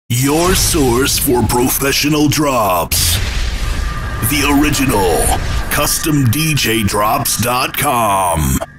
Your source for professional drops. The original, CustomDJDrops.com.